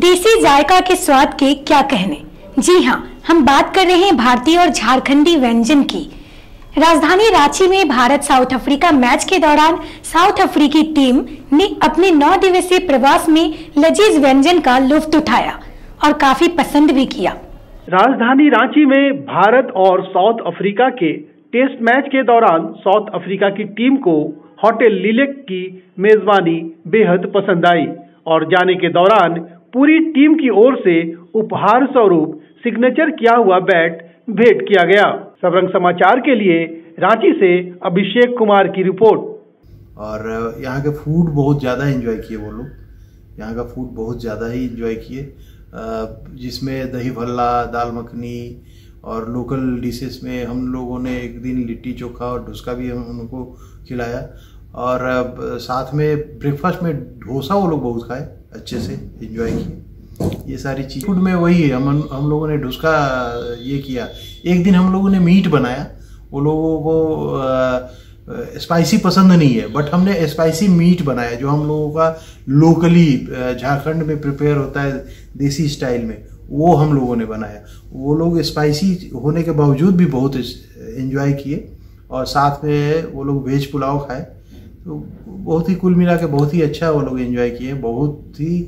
देसी जायका के स्वाद के क्या कहने। जी हाँ, हम बात कर रहे हैं भारतीय और झारखंडी व्यंजन की। राजधानी रांची में भारत साउथ अफ्रीका मैच के दौरान साउथ अफ्रीकी टीम ने अपने 9 दिवसीय प्रवास में लजीज व्यंजन का लुत्फ उठाया और काफी पसंद भी किया। राजधानी रांची में भारत और साउथ अफ्रीका के टेस्ट मैच के दौरान साउथ अफ्रीका की टीम को होटल लिलेक की मेजबानी बेहद पसंद आई और जाने के दौरान पूरी टीम की ओर से उपहार स्वरूप सिग्नेचर किया हुआ बैट भेंट किया गया। सबरंग समाचार के लिए रांची से अभिषेक कुमार की रिपोर्ट। और यहाँ के फूड बहुत ज़्यादा एंजॉय किए वो लोग, यहाँ का फूड बहुत ज़्यादा ही एंजॉय किए, जिसमें दही भल्ला, दाल मखनी और लोकल डिशेस में हम लोगों ने एक दिन लिट्टी चोखा और डोसा भी हम उनको खिलाया। और साथ में ब्रेकफास्ट में डोसा वो लोग बहुत खाए, अच्छे से एंजॉय किए। ये सारी चीज फूड में वही है, हम लोगों ने डोसा ये किया। एक दिन हम लोगों ने मीट बनाया, वो लोगों को स्पाइसी पसंद नहीं है, बट हमने स्पाइसी मीट बनाया जो हम लोगों का लोकली झारखंड में प्रिपेयर होता है देसी स्टाइल में, वो हम लोगों ने बनाया। वो लोग स्पाइसी होने के बावजूद भी बहुत एंजॉय किए और साथ में वो लोग वेज पुलाव खाए। तो बहुत ही कुल मिला के बहुत ही अच्छा वो लोग एंजॉय किए। बहुत ही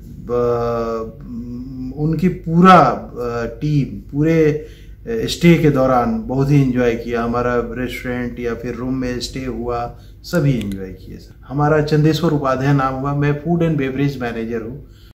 उनकी पूरा टीम पूरे स्टे के दौरान बहुत ही एंजॉय किया। हमारा रेस्टोरेंट या फिर रूम में स्टे हुआ, सभी एंजॉय किए। हमारा चंदेश्वर उपाध्याय नाम हुआ, मैं फूड एंड बेवरेज मैनेजर हूँ।